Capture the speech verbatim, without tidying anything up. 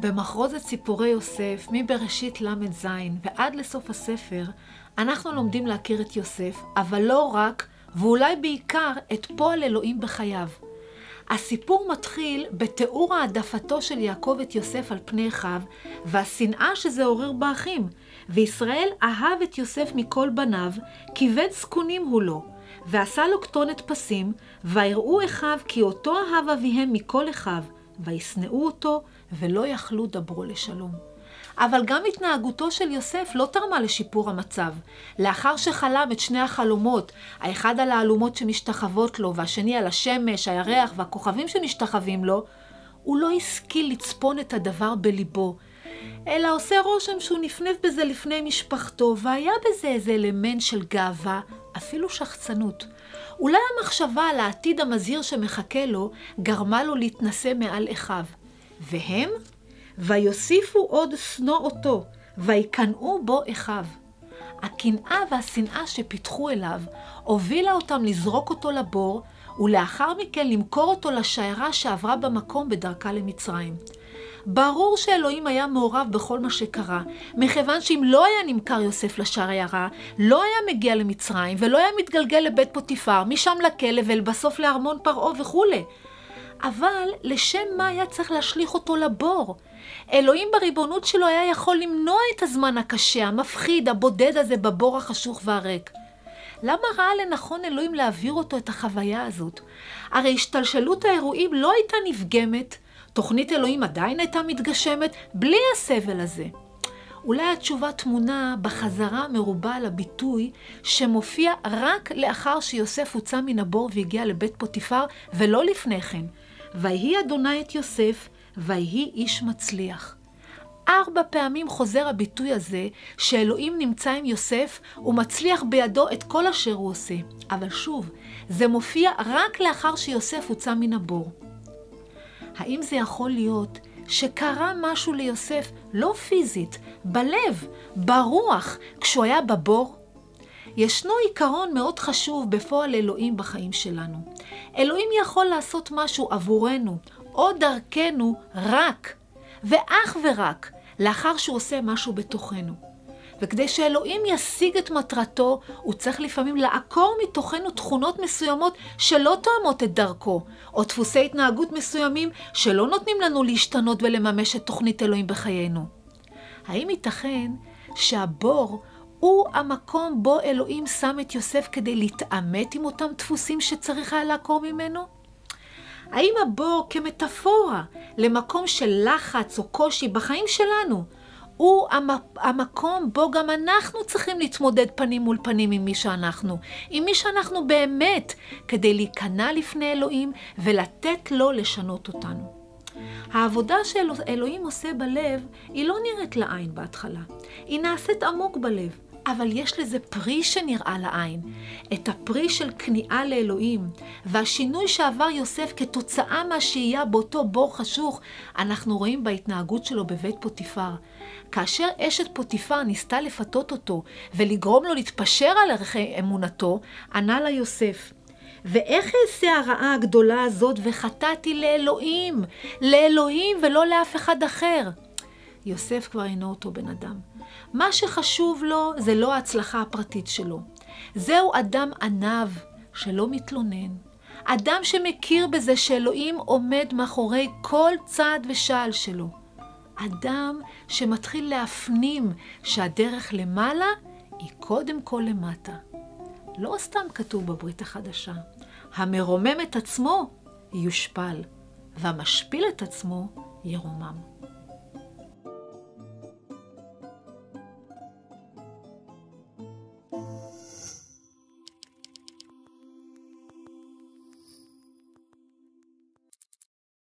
במחרוזת סיפורי יוסף, מבראשית למד זין ועד לסוף הספר, אנחנו לומדים להכיר את יוסף, אבל לא רק, ואולי בעיקר, את פועל אלוהים בחייו. הסיפור מתחיל בתיאור העדפתו של יעקב את יוסף על פני אחיו, והשנאה שזה עורר באחים. וישראל אהב את יוסף מכל בניו, כיבד זקונים הוא לו, ועשה לו כתונת פסים, ויראו אחיו כי אותו אהב אביהם מכל אחיו, וישנאו אותו, ולא יכלו דברו לשלום. אבל גם התנהגותו של יוסף לא תרמה לשיפור המצב. לאחר שחלם את שני החלומות, האחד על האלומות שמשתחוות לו, והשני על השמש, הירח והכוכבים שמשתחווים לו, הוא לא השכיל לצפון את הדבר בליבו, אלא עושה רושם שהוא נפנף בזה לפני משפחתו, והיה בזה איזה אלמנט של גאווה, אפילו שחצנות. אולי המחשבה על העתיד המזהיר שמחכה לו, גרמה לו להתנשא מעל אחיו. והם? ויוסיפו עוד שנוא אותו, ויקנאו בו אחיו. הקנאה והשנאה שפיתחו אליו, הובילה אותם לזרוק אותו לבור, ולאחר מכן למכור אותו לשיירה שעברה במקום בדרכה למצרים. ברור שאלוהים היה מעורב בכל מה שקרה, מכיוון שאם לא היה נמכר יוסף לשיירה, לא היה מגיע למצרים, ולא היה מתגלגל לבית פוטיפר, משם לכלא ולבסוף לארמון פרעה וכו'. אבל לשם מה היה צריך להשליך אותו לבור? אלוהים בריבונות שלו היה יכול למנוע את הזמן הקשה, המפחיד, הבודד הזה בבור החשוך והריק. למה ראה לנכון אלוהים להעביר אותו את החוויה הזאת? הרי השתלשלות האירועים לא הייתה נפגמת, תוכנית אלוהים עדיין הייתה מתגשמת בלי הסבל הזה. אולי התשובה תמונה בחזרה מרובה על הביטוי שמופיע רק לאחר שיוסף הוצא מן הבור והגיע לבית פוטיפר, ולא לפני כן. ויהי אדוני את יוסף, ויהי איש מצליח. ארבע פעמים חוזר הביטוי הזה שאלוהים נמצא עם יוסף ומצליח בידו את כל אשר הוא עושה. אבל שוב, זה מופיע רק לאחר שיוסף הוצא מן הבור. האם זה יכול להיות שקרה משהו ליוסף לא פיזית, בלב, ברוח, כשהוא היה בבור? ישנו עיקרון מאוד חשוב בפועל אלוהים בחיים שלנו. אלוהים יכול לעשות משהו עבורנו או דרכנו רק, ואך ורק, לאחר שהוא עושה משהו בתוכנו. וכדי שאלוהים ישיג את מטרתו, הוא צריך לפעמים לעקור מתוכנו תכונות מסוימות שלא תואמות את דרכו, או דפוסי התנהגות מסוימים שלא נותנים לנו להשתנות ולממש את תוכנית אלוהים בחיינו. האם ייתכן שהבור הוא המקום בו אלוהים שם את יוסף כדי להתעמת עם אותם דפוסים שצריך היה לעקור ממנו? האם הבור כמטאפורה למקום של לחץ או קושי בחיים שלנו, הוא המקום בו גם אנחנו צריכים להתמודד פנים מול פנים עם מי שאנחנו, עם מי שאנחנו באמת, כדי להיכנע לפני אלוהים ולתת לו לשנות אותנו. העבודה שאלוהים עושה בלב היא לא נראית לעין בהתחלה, היא נעשית עמוק בלב, אבל יש לזה פרי שנראה לעין, את הפרי של כניעה לאלוהים, והשינוי שעבר יוסף כתוצאה מהשהייה באותו בור חשוך, אנחנו רואים בהתנהגות שלו בבית פוטיפר. כאשר אשת פוטיפר ניסתה לפתות אותו ולגרום לו להתפשר על ערכי אמונתו, ענה לה יוסף, ואיך אעשה הרעה הגדולה הזאת וחטאתי לאלוהים, לאלוהים ולא לאף אחד אחר? יוסף כבר אינו אותו בן אדם. מה שחשוב לו זה לא ההצלחה הפרטית שלו. זהו אדם ענב שלא מתלונן. אדם שמכיר בזה שאלוהים עומד מאחורי כל צעד ושעל שלו. אדם שמתחיל להפנים שהדרך למעלה היא קודם כל למטה. לא סתם כתוב בברית החדשה. המרומם את עצמו יושפל, והמשפיל את עצמו ירומם.